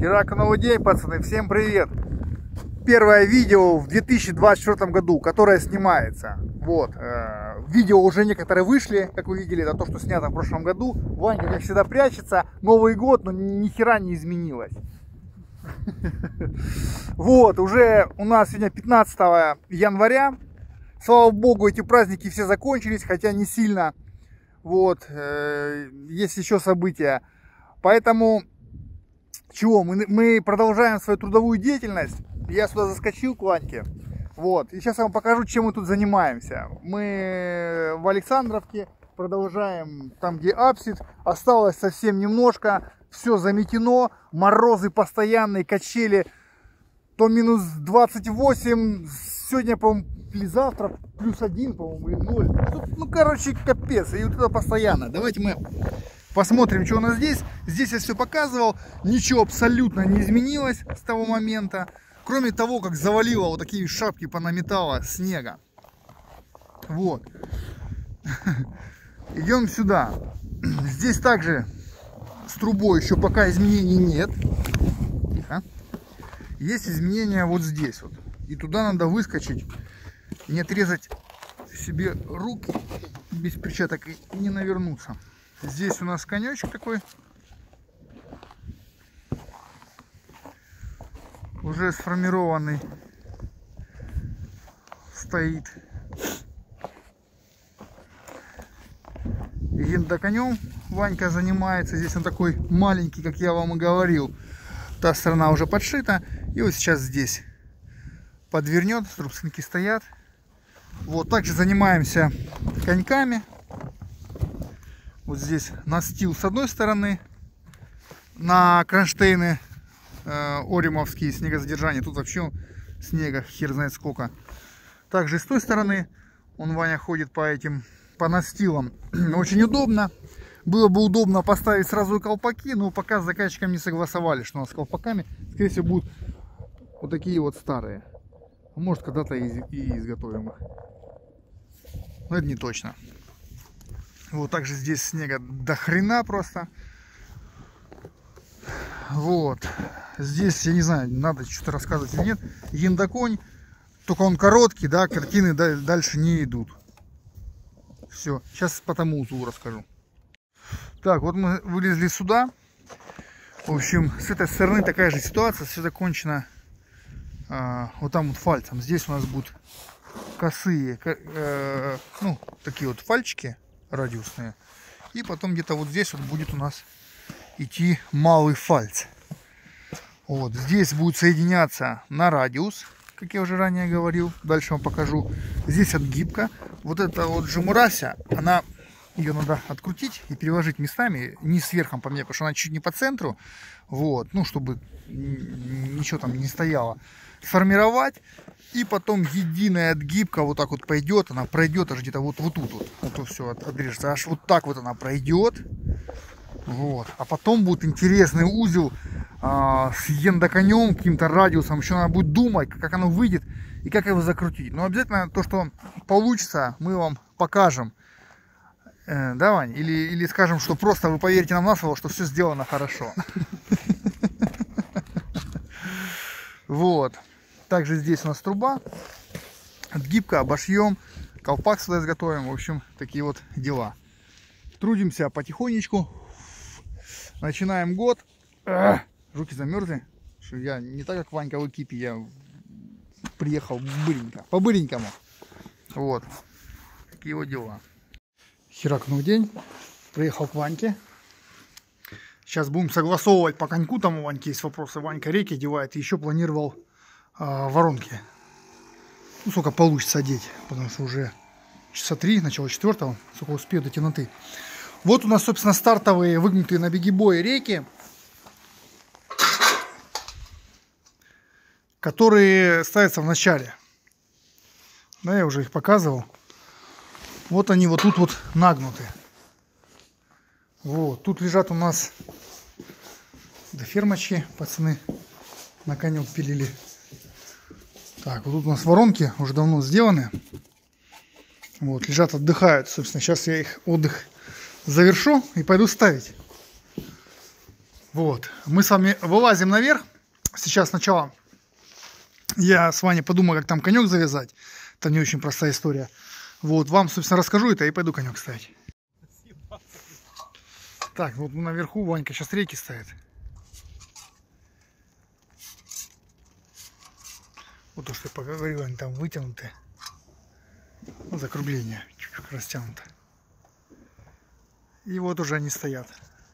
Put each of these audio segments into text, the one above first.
Херак, новый день, пацаны, всем привет! Первое видео в 2024 году, которое снимается. Вот, видео уже некоторые вышли, как вы видели, это то, что снято в прошлом году. Ванька, как всегда, прячется. Новый год, но ни хера не изменилось. Вот, уже у нас сегодня 15 января. Слава богу, эти праздники все закончились, хотя не сильно. Вот, есть еще события. Поэтому, чего, мы продолжаем свою трудовую деятельность. Я сюда заскочил к Ваньке. Вот, и сейчас я вам покажу, чем мы тут занимаемся. Мы в Александровке продолжаем там, где апсид. Осталось совсем немножко. Все заметено. Морозы постоянные, качели. То минус 28. Сегодня, по-моему, или завтра плюс 1, по-моему, или 0. Ну, короче, капец. И вот это постоянно. Давайте мы посмотрим, что у нас здесь. Здесь я все показывал. Ничего абсолютно не изменилось с того момента. Кроме того, как завалило вот такие шапки понаметало снега. Вот. Идем сюда. Здесь также с трубой еще пока изменений нет. Тихо. Есть изменения вот здесь вот. И туда надо выскочить. Не отрезать себе руки без перчаток и не навернуться. Здесь у нас конечек такой. Уже сформированный стоит. Гендоконем Ванька занимается. Здесь он такой маленький, как я вам и говорил. Та сторона уже подшита. И вот сейчас здесь подвернет. Струбцинки стоят. Вот, также занимаемся коньками. Вот здесь настил с одной стороны на кронштейны оримовские снегозадержания. Тут вообще снега хер знает сколько. Также с той стороны он, Ваня, ходит по настилам. Очень удобно. Было бы удобно поставить сразу и колпаки, но пока с заказчиком не согласовали, что у нас с колпаками, скорее всего, будут вот такие вот старые. Может, когда-то и изготовим их. Но это не точно. Вот также здесь снега до хрена просто. Вот. Здесь, я не знаю, надо что-то рассказывать или нет. Гендоконь, только он короткий, да, картины дальше не идут. Все, сейчас по тому узлу расскажу. Так, вот мы вылезли сюда. В общем, с этой стороны такая же ситуация, все закончено вот там вот фальцем. Здесь у нас будут косые, ну, такие вот фальчики радиусные. И потом где-то вот здесь вот будет у нас идти малый фальц. Вот здесь будет соединяться на радиус, как я уже ранее говорил. Дальше вам покажу. Здесь отгибка. Вот эта вот жемурася, ее надо открутить и переложить местами, не сверху по мне, потому что она чуть не по центру. Вот, ну, чтобы ничего там не стояло. Сформировать. И потом единая отгибка вот так вот пойдет. Она пройдет аж где-то вот тут вот. Вот все отрежется. Аж вот так вот она пройдет. Вот. А потом будет интересный узел с ендоконем, каким-то радиусом. Еще надо будет думать, как оно выйдет и как его закрутить. Но обязательно то, что получится, мы вам покажем. Да, Вань? Или скажем, что просто вы поверите нам на слово, что все сделано хорошо. Вот. Также здесь у нас труба. Отгибка, обошьем. Колпак сюда изготовим. В общем, такие вот дела. Трудимся потихонечку. Начинаем год. Руки замерзли. Что я не так, как Ванька в экипе, я приехал быренько, по-быренькому. Вот. Такие вот дела. Херак, новый день. Приехал к Ваньке. Сейчас будем согласовывать по коньку. Там у Ваньки есть вопросы. Ванька реки одевает. И еще планировал воронки. Ну, сколько получится одеть. Потому что уже часа 3, начало 4. Сколько успею до темноты. Вот у нас, собственно, стартовые выгнутые на бегибое рейки, которые ставятся в начале. Да, я уже их показывал. Вот они вот тут вот нагнуты. Вот, тут лежат у нас фермочки, пацаны на конек пилили. Так, вот тут у нас воронки уже давно сделаны. Вот, лежат, отдыхают. Собственно, сейчас я их отдых завершу и пойду ставить. Вот, мы с вами вылазим наверх. Сейчас сначала я с вами подумаю, как там конек завязать. Это не очень простая история. Вот, вам, собственно, расскажу это и пойду конек ставить. Так, вот наверху Ванька сейчас рейки ставит. Вот то, что я поговорил, они там вытянуты. Вот закругление чуть-чуть растянуто. И вот уже они стоят.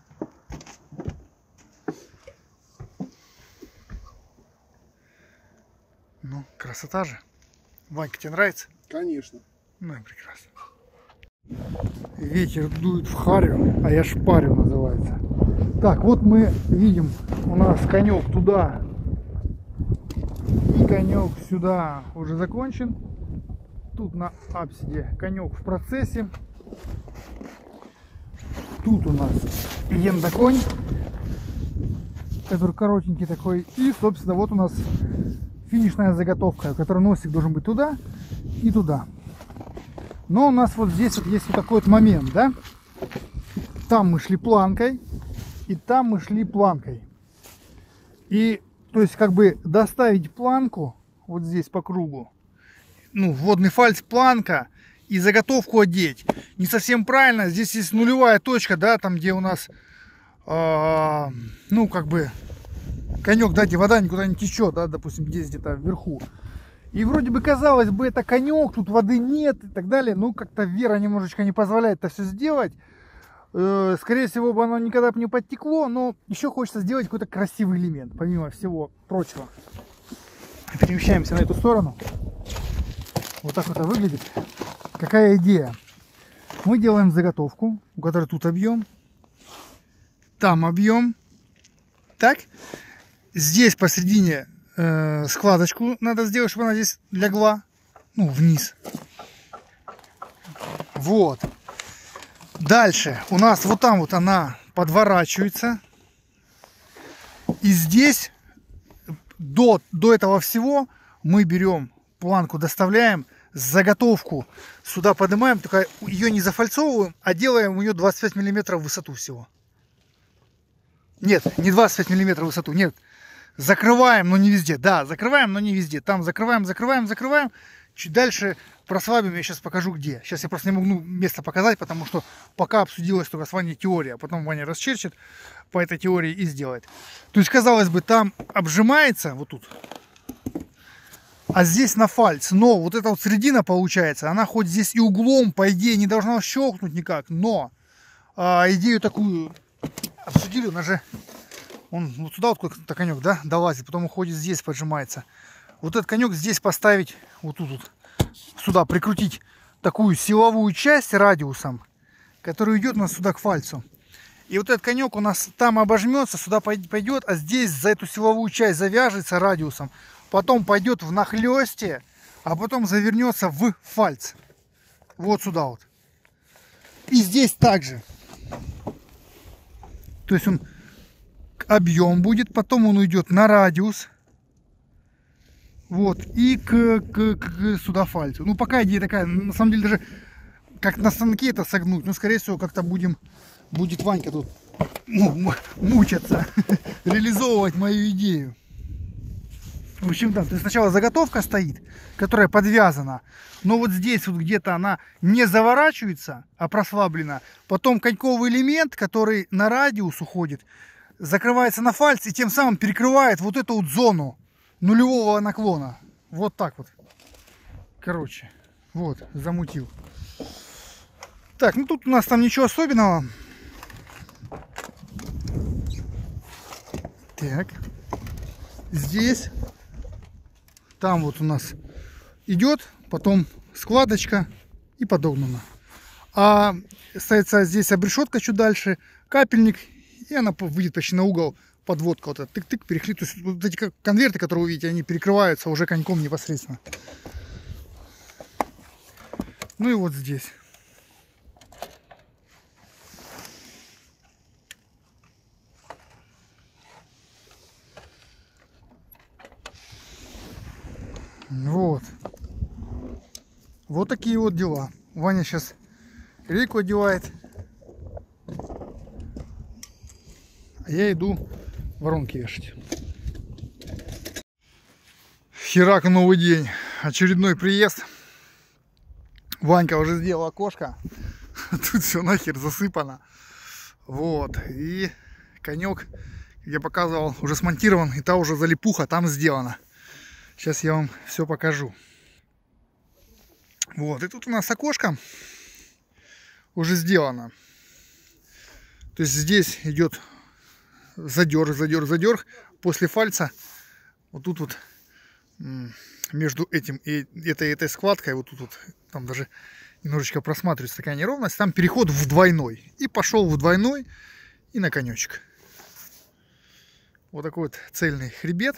Ну, красота же. Ванька, тебе нравится? Конечно. Ну и прекрасно. Ветер дует в харю, а я шпарю называется. Так, вот мы видим, у нас конек туда и конек сюда уже закончен. Тут на апсиде конек в процессе. Тут у нас ендоконь, который коротенький такой. И, собственно, вот у нас финишная заготовка, которая носик должен быть туда и туда. Но у нас вот здесь вот есть вот такой вот момент, да? Там мы шли планкой, и там мы шли планкой. И, то есть, как бы доставить планку вот здесь по кругу, ну, вводный фальц, планка, и заготовку одеть. Не совсем правильно. Здесь есть нулевая точка, да, там, где у нас, ну, как бы, конек, да, где вода никуда не течет, да, допустим, здесь где-то вверху. И вроде бы, казалось бы, это конек, тут воды нет и так далее. Ну, как-то вера немножечко не позволяет это все сделать. Скорее всего, бы оно никогда бы не подтекло, но еще хочется сделать какой-то красивый элемент, помимо всего прочего. Перемещаемся на эту сторону. Вот так вот это выглядит. Какая идея? Мы делаем заготовку, у которой тут объем, там объем. Так, здесь посередине складочку надо сделать, чтобы она здесь легла, ну, вниз. Вот. Дальше у нас вот там вот она подворачивается. И здесь до этого всего мы берем планку, доставляем, заготовку сюда поднимаем, только ее не зафальцовываем, а делаем у нее 25 миллиметров в высоту всего. Нет, не 25 миллиметров в высоту, нет. Закрываем, но не везде. Да, закрываем, но не везде. Там закрываем. Чуть дальше прослабим, я сейчас покажу где. Сейчас я просто не могу место показать, потому что пока обсудилась только с Ваней теория. Потом Ваня расчерчит по этой теории и сделает. То есть, казалось бы, там обжимается, вот тут, а здесь на фальц. Но вот эта вот середина получается, она хоть здесь и углом, по идее, не должна щелкнуть никак. Но идею такую обсудили, у нас же он вот сюда вот какой-то конек, да, долазит, потом уходит здесь, поджимается. Вот этот конек здесь поставить, вот тут вот, сюда прикрутить такую силовую часть радиусом, которая идет у нас сюда к фальцу. И вот этот конек у нас там обожмется, сюда пойдет, а здесь за эту силовую часть завяжется радиусом. Потом пойдет в нахлесте, а потом завернется в фальц. Вот сюда вот. И здесь также. То есть он объем будет, потом он уйдет на радиус. Вот. И к сюда фальцу. Ну, пока идея такая, на самом деле, даже как на станке это согнуть. Но, скорее всего, как-то будет Ванька тут мучаться, реализовывать мою идею. В общем, да, то есть сначала заготовка стоит, которая подвязана, но вот здесь вот где-то она не заворачивается, а прослаблена. Потом коньковый элемент, который на радиус уходит, закрывается на фальц и тем самым перекрывает вот эту вот зону нулевого наклона. Вот так вот. Короче, вот, замутил. Так, ну тут у нас там ничего особенного. Так. Здесь. Там вот у нас идет, потом складочка и подогнано. А ставится здесь обрешетка чуть дальше, капельник, и она выйдет почти на угол, подводка вот эта, тык-тык, перекрыт. То есть вот эти как конверты, которые вы видите, они перекрываются уже коньком непосредственно. Ну и вот здесь. Вот. Вот такие вот дела. Ваня сейчас рейку одевает. А я иду воронки вешать. Херак, новый день. Очередной приезд. Ванька уже сделал окошко. Тут все нахер засыпано. Вот. И конек, я показывал, уже смонтирован. И та уже залипуха там сделана. Сейчас я вам все покажу. Вот. И тут у нас окошко уже сделано. То есть здесь идет задер. После фальца вот тут вот между этим и этой складкой, вот тут вот, там даже немножечко просматривается такая неровность, там переход в двойной. И пошел в двойной и на конечек. Вот такой вот цельный хребет.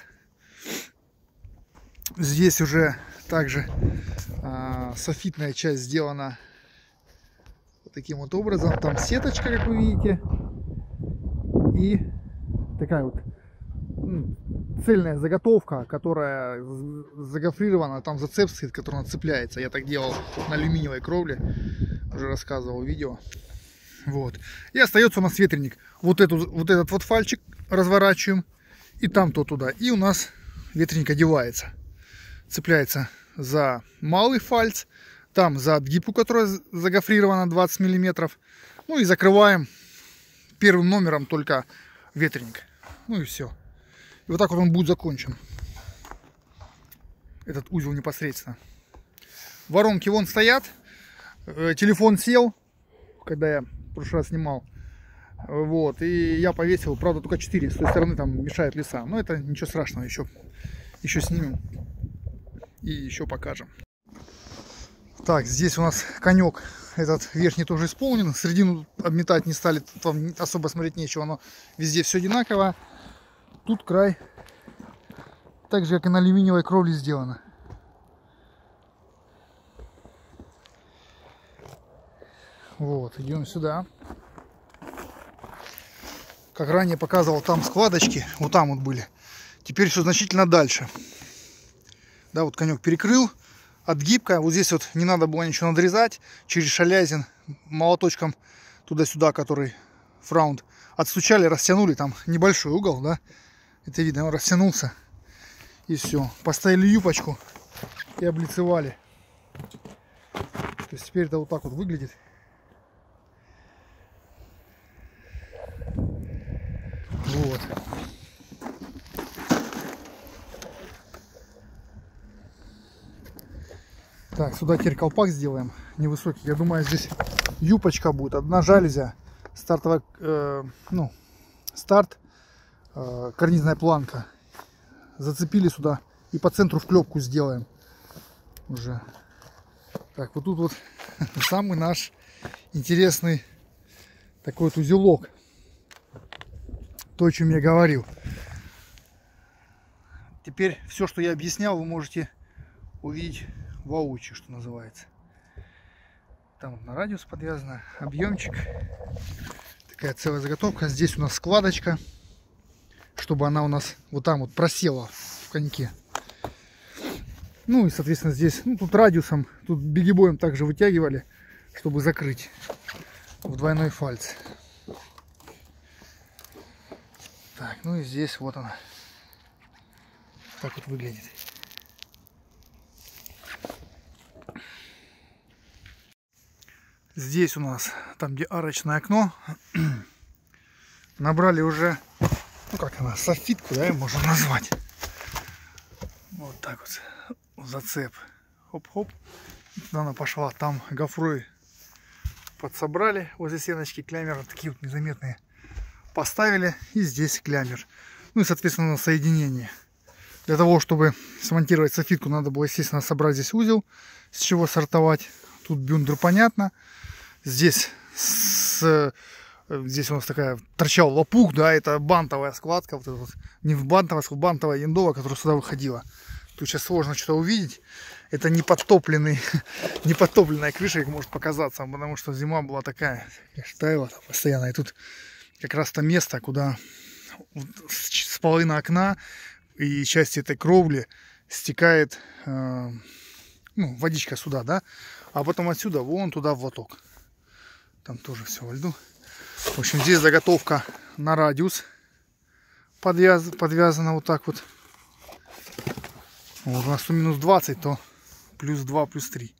Здесь уже также софитная часть сделана вот таким вот образом. Там сеточка, как вы видите. И такая вот цельная заготовка, которая загофрирована, там зацеп стоит, который цепляется. Я так делал на алюминиевой кровле, уже рассказывал видео. Вот. И остается у нас ветряник. Вот этот вот фальчик разворачиваем, и там то туда. И у нас ветряник одевается. Цепляется за малый фальц, там за отгибку, которая загофрирована 20 мм. Ну и закрываем первым номером только ветряник. Ну и все. И вот так вот он будет закончен. Этот узел непосредственно. Воронки вон стоят. Телефон сел, когда я в прошлый раз снимал. Вот. И я повесил, правда, только 4. С той стороны там мешают леса. Но это ничего страшного. Еще снимем. И еще покажем. Так, здесь у нас конек. Этот верхний тоже исполнен. Середину обметать не стали. Там особо смотреть нечего. Но везде все одинаково. Тут край так же, как и на алюминиевой кровле сделано. Вот, идем сюда. Как ранее показывал, там складочки, вот там вот были. Теперь все значительно дальше. Да, вот конек перекрыл, отгибка. Вот здесь вот не надо было ничего надрезать. Через шалязин молоточком туда-сюда, который фраунд, отстучали, растянули. Там небольшой угол, да. Это видно, он растянулся. И все. Поставили юпочку и облицевали. То есть теперь это вот так вот выглядит. Вот. Так, сюда теперь колпак сделаем невысокий. Я думаю, здесь юпочка будет. Одна жалюзя. Стартовая, старт. Карнизная планка. Зацепили сюда и по центру вклепку сделаем уже. Так, вот тут вот самый наш интересный такой вот узелок. То, о чем я говорил. Теперь все, что я объяснял, вы можете увидеть воочию, что называется. Там вот на радиус подвязано, объемчик. Такая целая заготовка. Здесь у нас складочка, чтобы она у нас вот там вот просела в коньке. Ну и, соответственно, здесь, тут радиусом, тут бигибоем также вытягивали, чтобы закрыть в двойной фальц. Так, ну и здесь вот она. Так вот выглядит. Здесь у нас, там где арочное окно, набрали уже, как она, софитку, да, можно назвать. Вот так вот, зацеп. Хоп-хоп. Туда она пошла, там гофрой подсобрали, возле стеночки клямеры, такие вот незаметные. Поставили, и здесь клямер. Ну и, соответственно, соединение. Для того, чтобы смонтировать софитку, надо было, естественно, собрать здесь узел, с чего сортовать. Тут бюндер, понятно. Здесь у нас такая торчал лопух, да, это бантовая складка, вот, вот не в бантовая, а бантовая яндова, которая сюда выходила. Тут сейчас сложно что-то увидеть. Это не подтопленная крыша, как может показаться, потому что зима была такая, таяла постоянно. И тут как раз то место, куда с половины окна и часть этой кровли стекает водичка сюда, да, а потом отсюда вон туда в лоток. Там тоже все во льду. В общем, здесь заготовка на радиус. подвязано вот так вот. Вот у нас минус 20, то плюс 2, плюс 3.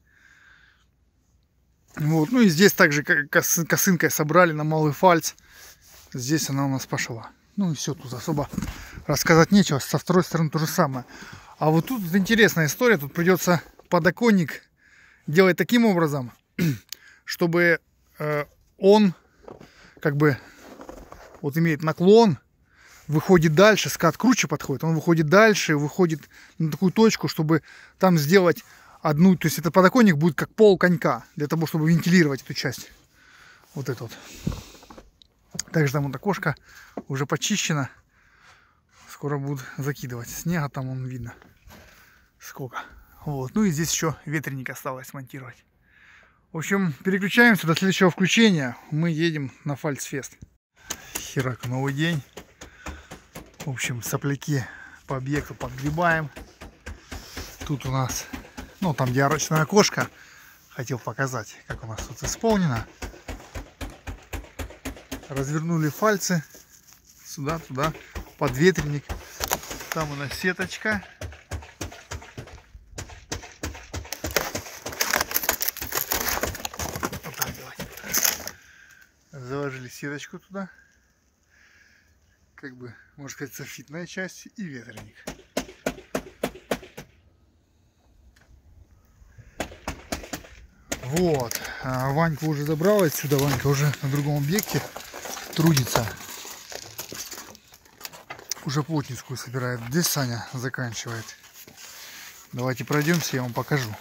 Вот. Ну и здесь также косынкой собрали на малый фальц. Здесь она у нас пошла. Ну и все, тут особо рассказать нечего. Со второй стороны то же самое. А вот тут интересная история. Тут придется подоконник делать таким образом, чтобы он как бы вот имеет наклон, выходит дальше, скат круче подходит, он выходит дальше, выходит на такую точку, чтобы там сделать одну, то есть этот подоконник будет как пол конька, для того, чтобы вентилировать эту часть. Вот это вот. Также там вот окошко уже почищено. Скоро будут закидывать. Снега там он видно сколько. Вот. Ну и здесь еще ветряник осталось монтировать. В общем, переключаемся до следующего включения. Мы едем на Фальцфест. Херак, новый день. В общем, сопляки по объекту подгребаем. Тут у нас, ну там где арочное окошко. Хотел показать, как у нас тут исполнено. Развернули фальцы. Сюда, туда. Подветренник. Там у нас сеточка. Вот так, давайте. Заложили сеточку туда. Как бы, можно сказать, софитная часть и ветряник. Вот. Ванька уже забрал отсюда. Ванька уже на другом объекте трудится. Уже плотницкую собирает. Здесь Саня заканчивает. Давайте пройдемся, я вам покажу.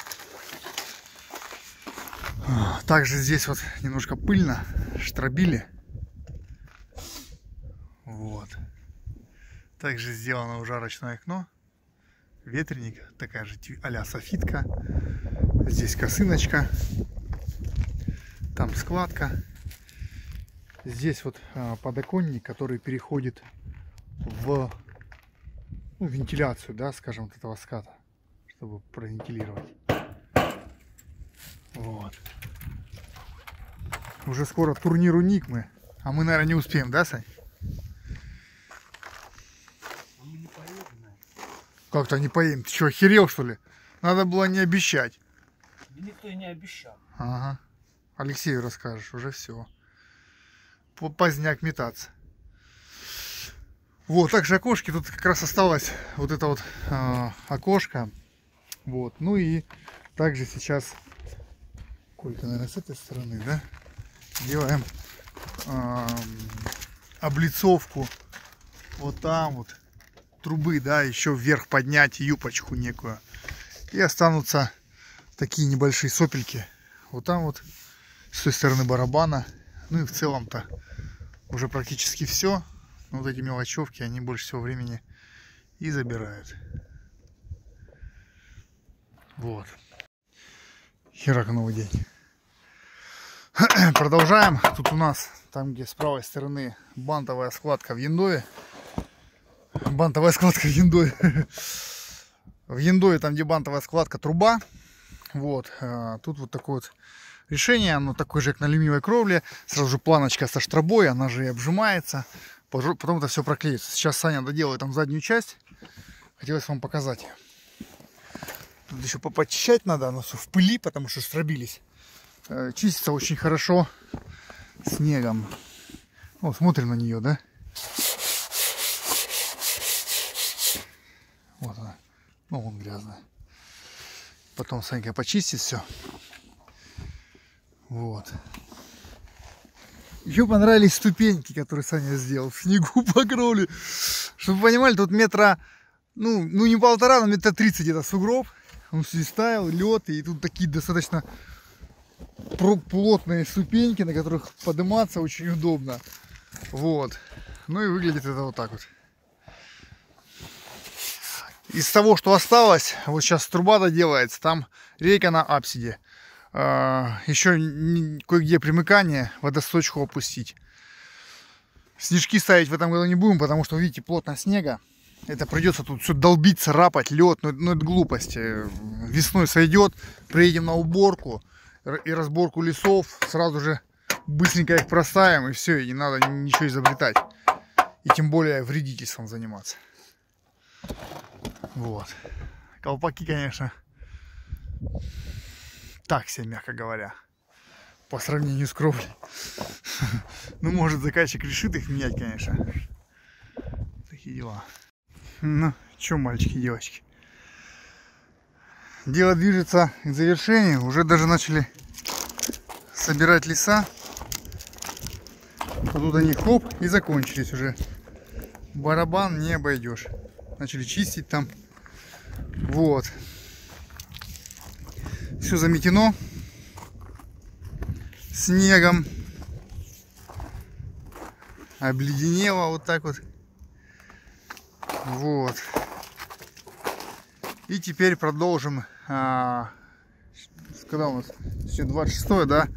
Также здесь вот немножко пыльно. Штробили. Вот. Также сделано уже арочное окно. Ветряник. Такая же а-ля софитка. Здесь косыночка. Там складка. Здесь вот подоконник, который переходит в вентиляцию, да, скажем, вот этого ската, чтобы провентилировать. Вот. Уже скоро турнир у Никмы, а мы, наверное, не успеем, да, Сань? Как-то не поедем. Ты что, охерел, что ли? Надо было не обещать. Никто и не обещал. Ага. Алексею расскажешь, уже все. Поздняк метаться. Вот, также окошки. Тут как раз осталось вот это вот окошко. Вот. Ну и также сейчас, Колька, наверное, с этой стороны, да? Делаем облицовку. Вот там вот. Трубы, да, еще вверх поднять юбочку некую. И останутся такие небольшие сопельки. Вот там вот, с той стороны барабана. Ну и в целом-то уже практически все. Но вот эти мелочевки, они больше всего времени и забирают. Вот. Херак, новый день. Продолжаем. Тут у нас, там где с правой стороны бантовая складка в яндове. Бантовая складка в яндове. В яндове, там где бантовая складка, труба. Вот. Тут вот такое вот решение. Оно такое же, как на алюминиевой кровле. Сразу же планочка со штробой. Она же и обжимается. Потом это все проклеится. Сейчас Саня доделает там заднюю часть. Хотелось вам показать. Тут еще почищать надо. Оно все в пыли, потому что штробились. Чистится очень хорошо снегом. Вот, смотрим на нее, да? Вот она. Ну, вон грязная. Потом Санька почистит все. Вот. Еще понравились ступеньки, которые Саня сделал. В снегу по кровле. Чтобы вы понимали, тут метра, ну не 1,5, но метра 30 где-то сугроб. Он здесь ставил, лед. И тут такие достаточно плотные ступеньки, на которых подниматься очень удобно. Вот. Ну и выглядит это вот так вот. Из того, что осталось, вот сейчас труба доделается, там рейка на апсиде. Еще кое-где примыкание, водосточку опустить. Снежки ставить в этом году не будем, потому что, видите, плотно снега. Это придется тут все долбить, царапать, лед, но это глупость. Весной сойдет, приедем на уборку и разборку лесов, сразу же быстренько их проставим, и все, и не надо ничего изобретать. и тем более вредительством заниматься. Вот. Колпаки, конечно, так себе, мягко говоря, по сравнению с кровлей. Ну, может, заказчик решит их менять, конечно. Такие дела. Ну, что, мальчики и девочки, дело движется к завершению. Уже даже начали собирать леса. Вот тут они хоп и закончились уже. Барабан не обойдешь. Начали чистить там. Вот. Все заметено снегом. Обледенело вот так вот. Вот. И теперь продолжим. Когда у нас? Все 26, да?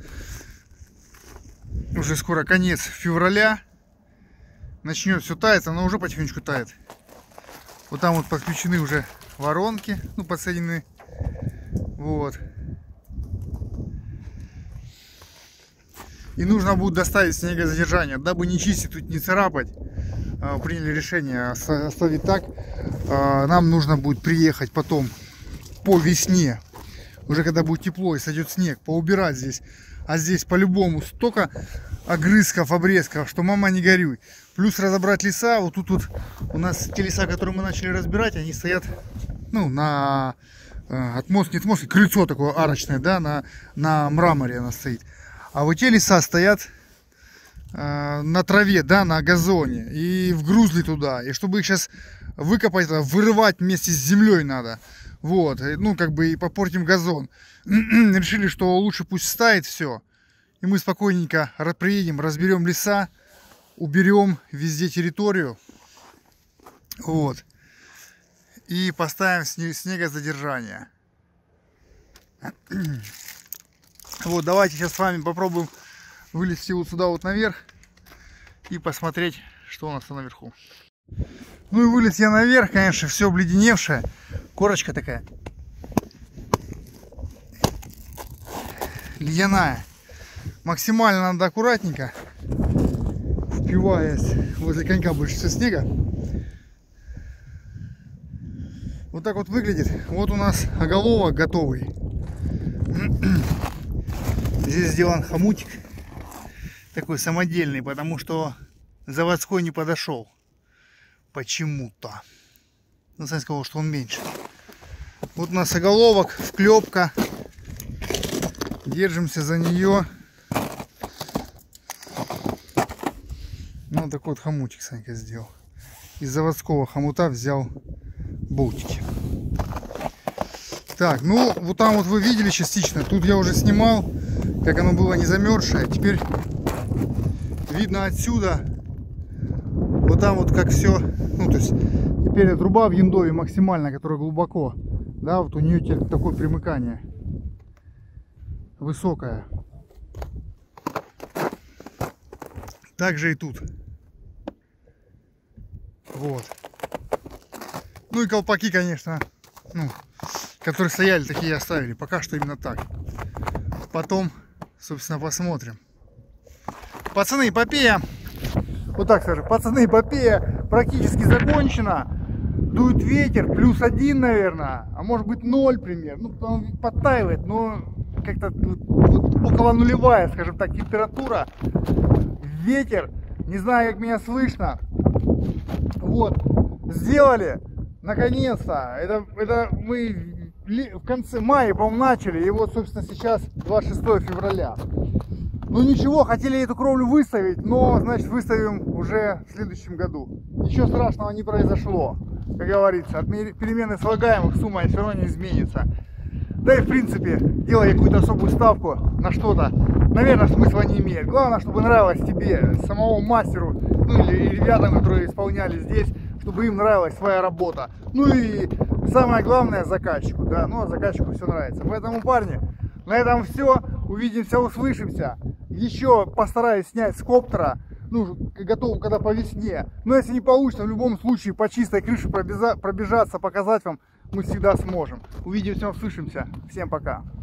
Уже скоро конец февраля. Начнет все таять, оно уже потихонечку тает. Вот там вот подключены уже воронки, ну, подсоединены. Вот. И нужно будет доставить снегозадержание, дабы не чистить, тут не царапать. Приняли решение оставить так. Нам нужно будет приехать потом по весне, уже когда будет тепло и сойдет снег, поубирать здесь. А здесь по-любому столько огрызков, обрезков, что мама не горюй. Плюс разобрать леса. Вот тут вот у нас те леса, которые мы начали разбирать, они стоят, ну, на отмостке, нет, отмостке, крыльцо такое арочное, да, на мраморе она стоит. А вот те леса стоят на траве, да, на газоне, и вгрузли туда. И чтобы их сейчас выкопать, вырывать вместе с землей надо. Вот, ну, как бы и попортим газон. Решили, что лучше пусть стоит все. И мы спокойненько приедем, разберем леса, уберем везде территорию. Вот. И поставим снегозадержание. Вот, давайте сейчас с вами попробуем вылезти вот сюда вот наверх и посмотреть, что у нас там наверху. Ну и вылез я наверх, конечно, все обледеневшее. Корочка такая ледяная. Максимально надо аккуратненько, впиваясь возле конька больше всего снега. Вот так вот выглядит. Вот у нас оголовок готовый. Здесь сделан хомутик такой самодельный, потому что заводской не подошел почему-то. Ну, Саня сказал, что он меньше. Вот у нас оголовок, вклепка. Держимся за нее. Ну, такой вот хомутик Санька сделал. Из заводского хомута взял болтики. Так, ну, вот там вот вы видели частично. Тут я уже снимал, как оно было не замерзшее. Теперь видно отсюда. Вот там вот как все. Ну, то есть, теперь труба в яндове максимально, которая глубоко. Да, вот у нее теперь такое примыкание. Высокое. Также и тут. Вот. Ну и колпаки, конечно, ну, которые стояли, такие оставили. Пока что именно так. Потом, собственно, посмотрим. Пацаны, эпопея. Вот так скажем. Пацаны, эпопея практически закончена. Дует ветер, +1, наверное. А может быть 0 примерно. Ну, он подтаивает, но как-то вот около нулевая, скажем так, температура. Ветер. Не знаю, как меня слышно. Вот. Сделали. Наконец-то. Это мы в конце мая, по-моему, начали. И вот, собственно, сейчас 26 февраля. Ну ничего, хотели эту кровлю выставить, но, значит, выставим уже в следующем году. Ничего страшного не произошло. Как говорится, от перемены слагаемых сумма все равно не изменится. Да и в принципе, делая какую-то особую ставку на что-то, наверное, смысла не имеет. Главное, чтобы нравилось тебе, самому мастеру, ну или ребятам, которые исполняли здесь, чтобы им нравилась своя работа. Ну и самое главное, заказчику, да, ну а заказчику все нравится. Поэтому, парни, на этом все. Увидимся, услышимся. Еще постараюсь снять с коптера. Ну, готов, когда по весне. Но если не получится, в любом случае по чистой крыше пробежаться, показать вам мы всегда сможем. Увидимся, услышимся. Всем пока.